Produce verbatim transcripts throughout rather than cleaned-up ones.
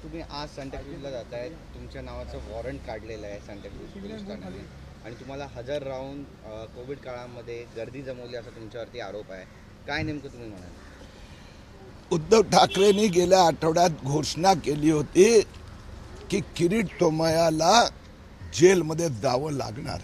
तुम्ही आज सांताक्रूजला जाताय, तुमच्या नावाचं वॉरंट काढलेलं आहे सांताक्रूज पोलीस ठाण्याने आणि तुम्हाला हजर राहून अ, कोविड काळामध्ये गर्दी जमवली असा तुमच्यावरती आरोप आहे. काय नेमकं तुम्ही म्हणाल? उद्धव ठाकरेंनी गेल्या आठवड्यात घोषणा केली होती की किरीट सोमय्याला जेलमध्ये जावं लागणार.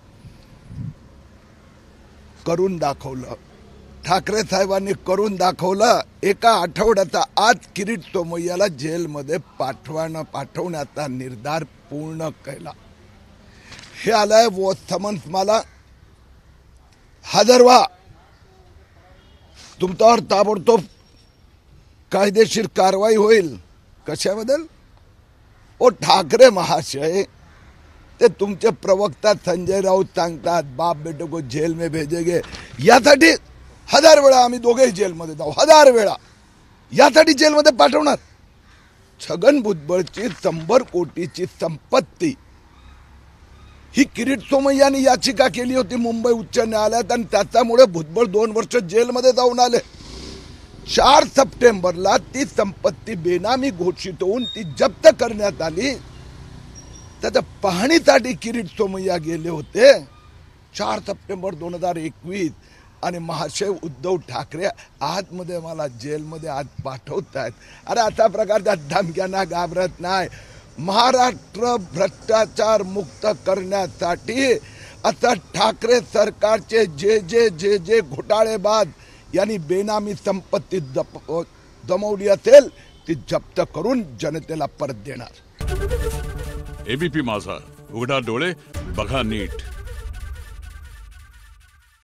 करून दाखवलं. ठाकरे साहेबांनी करून दाखवलं. एका आठवड्याचा आज किरीट सोमय्याला जेलमध्ये पाठवणं पाठवण्याचा निर्धार पूर्ण केला. हे आलंय वो समन्स मला हजर व्हा, तुमच्यावर ताबडतोब कायदेशीर कारवाई होईल. कशाबद्दल? ओ ठाकरे महाशय, ते तुमचे प्रवक्ता संजय राऊत सांगतात बाप बेटे को जेल में भेजेगे. यासाठी हजार वेळा आम्ही दोघेही जेलमध्ये जाऊ, हजार वेळा यासाठी जेलमध्ये पाठवणार. छगन भुजबळची शंभर कोटीची संपत्ती ही किरीट सोमय्याने याचिका केली होती मुंबई उच्च न्यायालयात आणि त्याच्यामुळे भुजबळ दोन वर्ष जेलमध्ये जाऊन आले. चार सप्टेंबरला ती संपत्ती बेनामी घोषित होऊन ती जप्त करण्यात आली. त्याच्या पाहणीसाठी किरीट सोमय्या गेले होते चार सप्टेंबर दोन हजार एकवीस आणि महाशय उद्धव ठाकरे आतमध्ये मला जेलमध्ये आज पाठवत आहेत. अरे अशा प्रकारच्या धमक्यांना घाबरत नाही. महाराष्ट्र भ्रष्टाचार मुक्त करण्यासाठी आता ठाकरे सरकारचे जे जे जे जे घोटाळेबाज यांनी बेनामी संपत्ती जमवली असेल ती जप्त करून जनतेला परत देणार. एबीपी माझा, उघडा डोळे बघा नीट.